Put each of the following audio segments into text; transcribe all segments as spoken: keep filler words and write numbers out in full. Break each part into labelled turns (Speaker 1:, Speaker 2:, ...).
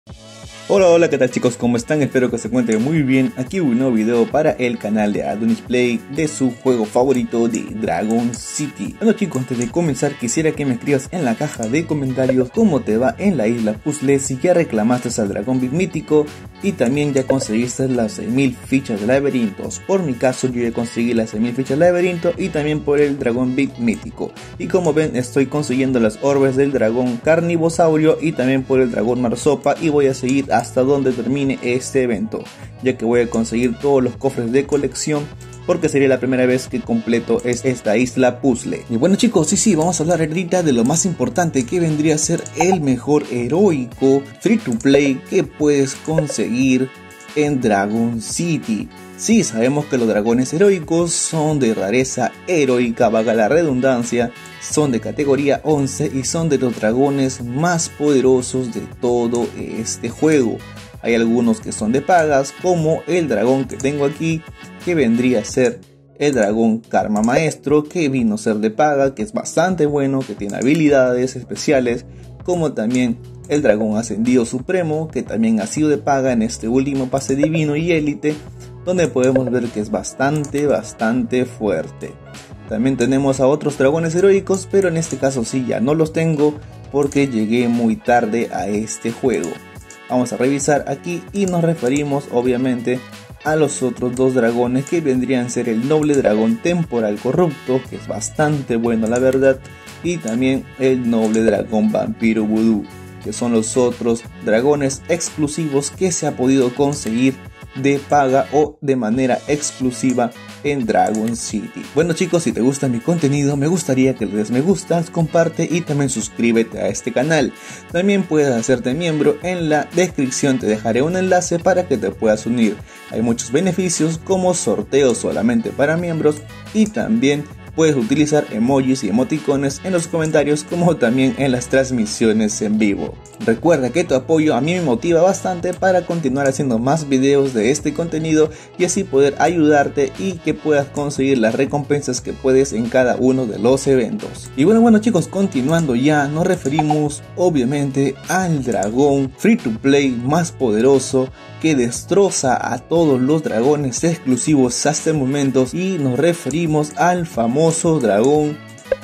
Speaker 1: Hola, hola, ¿qué tal chicos? ¿Cómo están? Espero que se encuentren muy bien. Aquí un nuevo video para el canal de Adonis Play de su juego favorito de Dragon City. Bueno chicos, antes de comenzar quisiera que me escribas en la caja de comentarios cómo te va en la isla puzzle, si ya reclamaste al dragón big mítico y también ya conseguiste las seis mil fichas de laberintos. Por mi caso yo ya conseguí las seis mil fichas de laberinto y también por el dragón big mítico. Y como ven estoy consiguiendo las orbes del dragón carnivosaurio y también por el dragón marsopa, y voy a seguir hasta donde termine este evento, ya que voy a conseguir todos los cofres de colección porque sería la primera vez que completo es esta isla puzzle. Y bueno chicos, sí sí, vamos a hablar ahorita de lo más importante, que vendría a ser el mejor heroico free to play que puedes conseguir en Dragon City. Sí, sabemos que los dragones heroicos son de rareza heroica, vaga la redundancia, son de categoría once y son de los dragones más poderosos de todo este juego. Hay algunos que son de pagas, como el dragón que tengo aquí, que vendría a ser el dragón Karma Maestro, que vino a ser de paga, que es bastante bueno, que tiene habilidades especiales, como también el dragón ascendido supremo, que también ha sido de paga en este último pase divino y élite, donde podemos ver que es bastante, bastante fuerte. También tenemos a otros dragones heroicos, pero en este caso sí ya no los tengo porque llegué muy tarde a este juego. Vamos a revisar aquí y nos referimos obviamente a los otros dos dragones, que vendrían a ser el noble dragón temporal corrupto, que es bastante bueno la verdad, y también el noble dragón vampiro vudú, que son los otros dragones exclusivos que se ha podido conseguir de paga o de manera exclusiva en Dragon City. Bueno chicos, si te gusta mi contenido me gustaría que le des me gusta, comparte y también suscríbete a este canal. También puedes hacerte miembro, en la descripción te dejaré un enlace para que te puedas unir. Hay muchos beneficios como sorteos solamente para miembros y también puedes utilizar emojis y emoticones en los comentarios, como también en las transmisiones en vivo. Recuerda que tu apoyo a mí me motiva bastante para continuar haciendo más videos de este contenido y así poder ayudarte y que puedas conseguir las recompensas que puedes en cada uno de los eventos. Y bueno, bueno chicos, continuando ya, nos referimos obviamente al dragón free to play más poderoso que destroza a todos los dragones exclusivos hasta el momento, y nos referimos al famoso dragón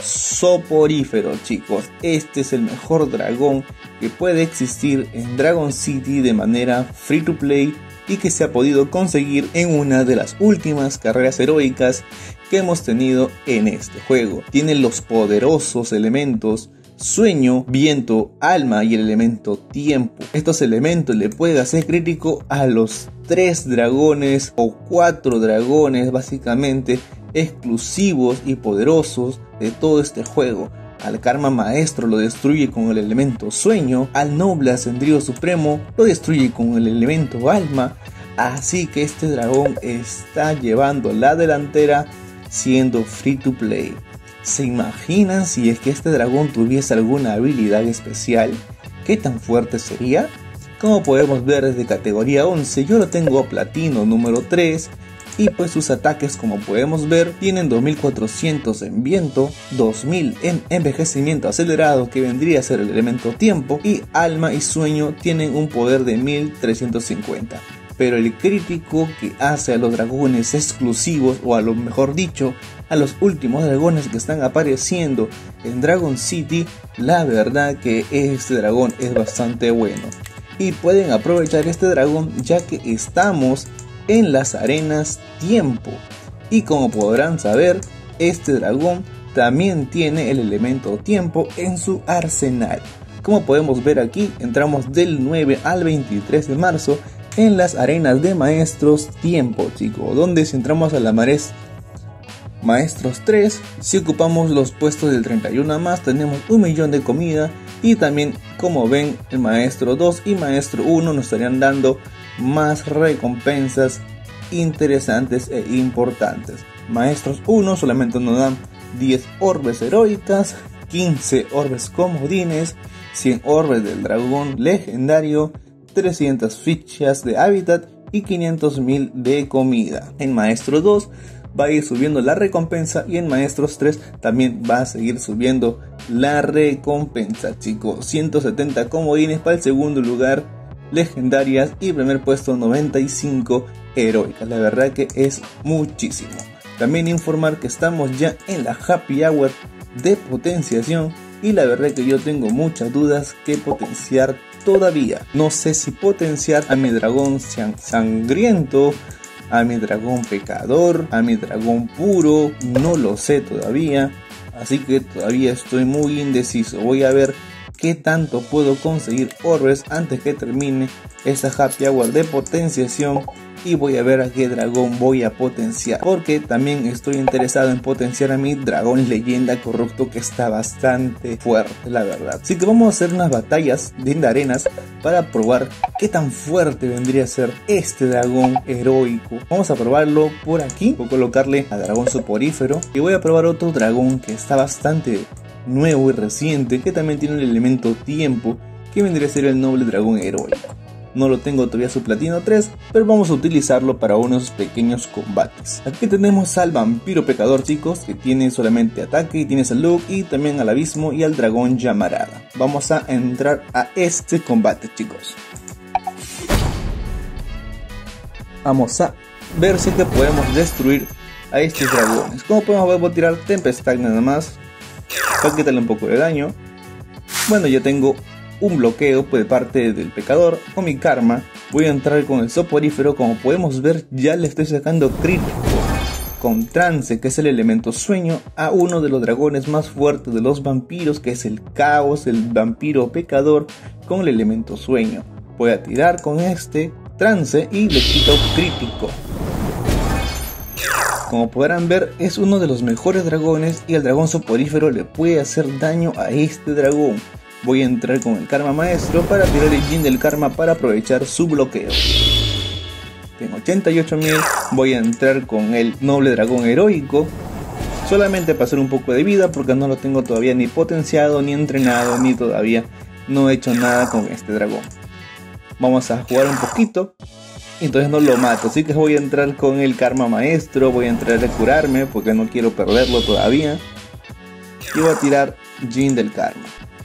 Speaker 1: soporífero chicos. Este es el mejor dragón que puede existir en Dragon City de manera free to play y que se ha podido conseguir en una de las últimas carreras heroicas que hemos tenido en este juego. Tiene los poderosos elementos sueño, viento, alma y el elemento tiempo. Estos elementos le pueden hacer crítico a los tres dragones o cuatro dragones básicamente exclusivos y poderosos de todo este juego. Al Karma Maestro lo destruye con el elemento sueño, al noble ascendido supremo lo destruye con el elemento alma, así que este dragón está llevando la delantera siendo free to play. ¿Se imaginan si es que este dragón tuviese alguna habilidad especial? ¿Qué tan fuerte sería? Como podemos ver, es de categoría once, yo lo tengo a platino número tres, y pues sus ataques, como podemos ver, tienen dos mil cuatrocientos en viento, dos mil en envejecimiento acelerado, que vendría a ser el elemento tiempo, y alma y sueño tienen un poder de mil trescientos cincuenta. Pero el crítico que hace a los dragones exclusivos, o a lo mejor dicho, a los últimos dragones que están apareciendo en Dragon City, la verdad que este dragón es bastante bueno. Y pueden aprovechar este dragón ya que estamos en las arenas tiempo. Y como podrán saber, este dragón también tiene el elemento tiempo en su arsenal. Como podemos ver aquí, entramos del nueve al veintitrés de marzo en las arenas de maestros tiempo chicos, donde si entramos a la mares maestros tres, si ocupamos los puestos del treinta y uno más, tenemos un millón de comida, y también como ven el maestro dos y maestro uno nos estarían dando más recompensas interesantes e importantes. Maestros uno solamente nos dan diez orbes heroicas, quince orbes comodines, cien orbes del dragón legendario, trescientas fichas de hábitat y quinientos mil de comida. En maestro dos va a ir subiendo la recompensa, y en maestros tres también va a seguir subiendo la recompensa chicos. ciento setenta comodines para el segundo lugar, legendarias y primer puesto noventa y cinco heroicas. La verdad que es muchísimo. También informar que estamos ya en la Happy Hour de potenciación y la verdad que yo tengo muchas dudas que potenciar todavía. No sé si potenciar a mi dragón sangriento, a mi dragón pecador, a mi dragón puro, no lo sé todavía. Así que todavía estoy muy indeciso. Voy a ver qué tanto puedo conseguir orbes antes que termine esta Happy Hour de potenciación. Y voy a ver a qué dragón voy a potenciar. Porque también estoy interesado en potenciar a mi dragón leyenda corrupto, que está bastante fuerte, la verdad. Así que vamos a hacer unas batallas de arenas para probar qué tan fuerte vendría a ser este dragón heroico. Vamos a probarlo por aquí. Voy a colocarle a dragón soporífero. Y voy a probar otro dragón que está bastante nuevo y reciente, que también tiene el elemento tiempo, que vendría a ser el noble dragón heroico. No lo tengo todavía su platino tres, pero vamos a utilizarlo para unos pequeños combates. Aquí tenemos al vampiro pecador, chicos, que tiene solamente ataque y tiene salud, y también al abismo y al dragón llamarada. Vamos a entrar a este combate, chicos. Vamos a ver si que podemos destruir a estos dragones. Como podemos ver, voy a tirar tempestad nada más para quitarle un poco de daño. Bueno, yo tengo un bloqueo de parte del pecador. Con mi karma voy a entrar con el soporífero. Como podemos ver, ya le estoy sacando crítico con trance, que es el elemento sueño, a uno de los dragones más fuertes de los vampiros, que es el caos, el vampiro pecador con el elemento sueño. Voy a tirar con este trance y le quito crítico. Como podrán ver, es uno de los mejores dragones y el dragón soporífero le puede hacer daño a este dragón. Voy a entrar con el karma maestro para tirar el Djinn del karma para aprovechar su bloqueo. Tengo ochenta y ocho mil. Voy a entrar con el noble dragón heroico, solamente para hacer un poco de vida, porque no lo tengo todavía ni potenciado, ni entrenado, ni todavía no he hecho nada con este dragón. Vamos a jugar un poquito, entonces no lo mato, así que voy a entrar con el karma maestro. Voy a entrar a curarme porque no quiero perderlo todavía, y voy a tirar Djinn del karma,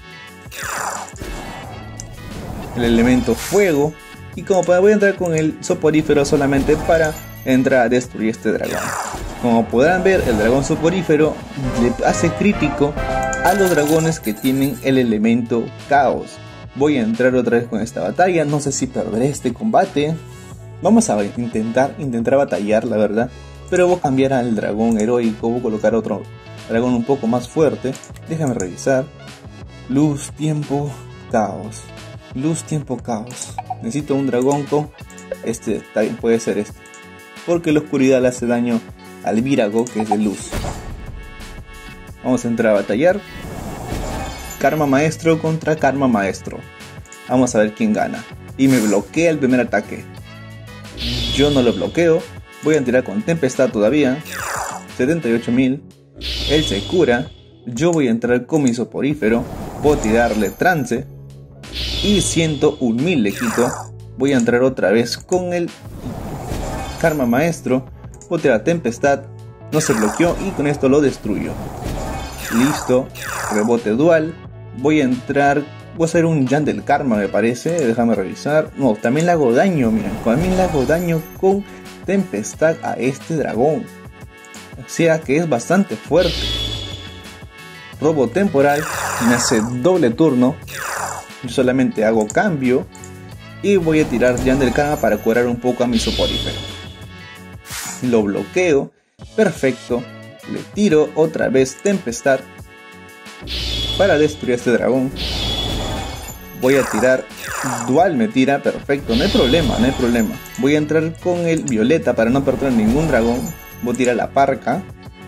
Speaker 1: el elemento fuego, y como pueden, voy a entrar con el soporífero solamente para entrar a destruir este dragón. Como podrán ver, el dragón soporífero le hace crítico a los dragones que tienen el elemento caos. Voy a entrar otra vez con esta batalla. No sé si perderé este combate. Vamos a intentar, intentar batallar, la verdad, pero voy a cambiar al dragón heroico. Voy a colocar otro dragón un poco más fuerte. Déjame revisar. Luz, tiempo, caos. Luz, tiempo, caos. Necesito un dragón con este, está bien, puede ser este, porque la oscuridad le hace daño al Virago, que es de luz. Vamos a entrar a batallar. Karma maestro contra karma maestro. Vamos a ver quién gana. Y me bloquea el primer ataque. Yo no lo bloqueo. Voy a tirar con tempestad todavía. setenta y ocho mil. Él se cura. Yo voy a entrar con mi soporífero. Voy a tirarle trance. Y ciento un mil le quito. Voy a entrar otra vez con el karma maestro. Voy a tirar tempestad. No se bloqueó y con esto lo destruyo. Listo. Rebote dual. Voy a entrar. Voy a hacer un Djinn del karma, me parece. Déjame revisar. No, también le hago daño. Miren, también le hago daño con tempestad a este dragón. O sea que es bastante fuerte. Robo temporal. Me hace doble turno. Yo solamente hago cambio. Y voy a tirar Djinn del karma para curar un poco a mi soporífero. Lo bloqueo. Perfecto. Le tiro otra vez tempestad para destruir a este dragón. Voy a tirar dual, me tira, perfecto, no hay problema, no hay problema. Voy a entrar con el violeta para no perder ningún dragón. Voy a tirar la parca.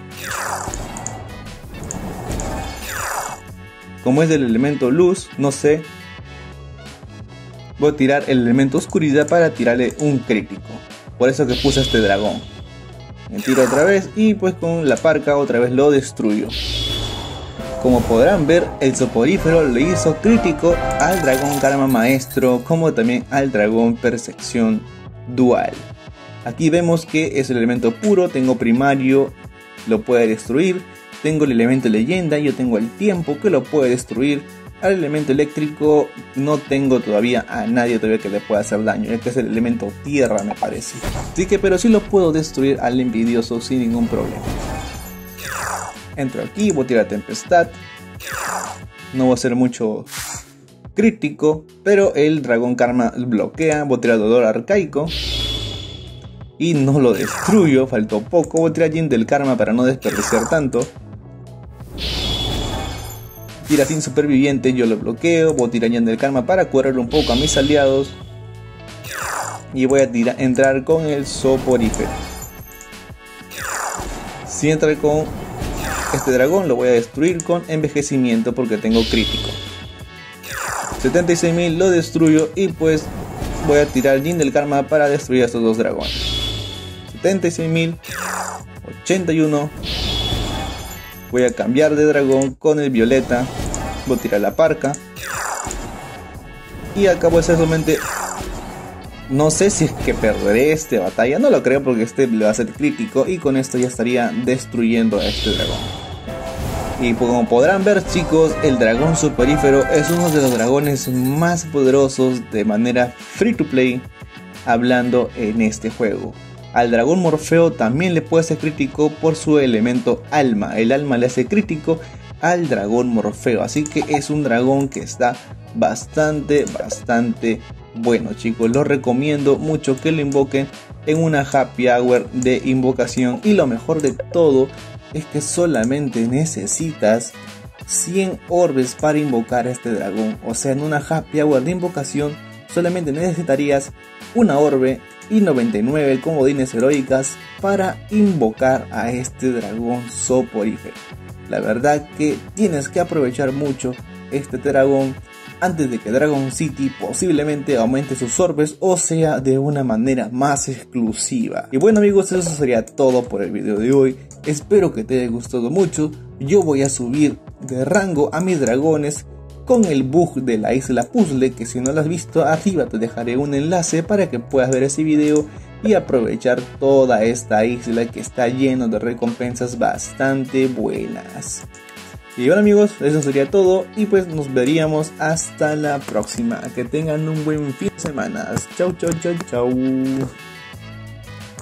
Speaker 1: Como es del elemento luz, no sé, voy a tirar el elemento oscuridad para tirarle un crítico. Por eso que puse a este dragón. Me tiro otra vez y pues con la parca otra vez lo destruyo. Como podrán ver, el soporífero le hizo crítico al dragón karma maestro, como también al dragón percepción dual. Aquí vemos que es el elemento puro, tengo primario, lo puede destruir. Tengo el elemento leyenda, yo tengo el tiempo que lo puede destruir. al elemento eléctrico no tengo todavía a nadie todavía que le pueda hacer daño, ya que es el elemento tierra me parece. Así que pero sí lo puedo destruir al envidioso sin ningún problema. Entro aquí, voy a tirar tempestad. No voy a hacer mucho crítico, pero el dragón karma bloquea. Voy a tirar dolor arcaico y no lo destruyo, faltó poco. Voy a tirar Jin del karma para no desperdiciar tanto. Tira sin superviviente, yo lo bloqueo. Voy a tirar Jin del karma para curar un poco a mis aliados. Y voy a tirar, entrar con el soporífero. Si entra con este dragón lo voy a destruir con envejecimiento porque tengo crítico. setenta y seis mil lo destruyo y pues voy a tirar Jin del karma para destruir a estos dos dragones. setenta y seis mil, ochenta y uno. Voy a cambiar de dragón con el violeta. Voy a tirar la parca. Y acá voy a hacer solamente... No sé si es que perderé esta batalla, no lo creo porque este le va a ser crítico y con esto ya estaría destruyendo a este dragón. Y como podrán ver chicos, el dragón soporífero es uno de los dragones más poderosos de manera free to play hablando en este juego. Al dragón Morfeo también le puede ser crítico por su elemento alma, el alma le hace crítico al dragón Morfeo, así que es un dragón que está bastante, bastante bueno chicos, los recomiendo mucho que lo invoquen en una happy hour de invocación y lo mejor de todo es que solamente necesitas cien orbes para invocar a este dragón, o sea en una happy hour de invocación solamente necesitarías una orbe y noventa y nueve comodines heroicas para invocar a este dragón soporífero. La verdad que tienes que aprovechar mucho este dragón antes de que Dragon City posiblemente aumente sus orbes o sea de una manera más exclusiva. Y bueno amigos, eso sería todo por el video de hoy. Espero que te haya gustado mucho. Yo voy a subir de rango a mis dragones con el bug de la isla puzzle, que si no lo has visto arriba te dejaré un enlace para que puedas ver ese video y aprovechar toda esta isla que está lleno de recompensas bastante buenas. Y bueno amigos, eso sería todo y pues nos veríamos hasta la próxima. Que tengan un buen fin de semana. Chau chau chau chau.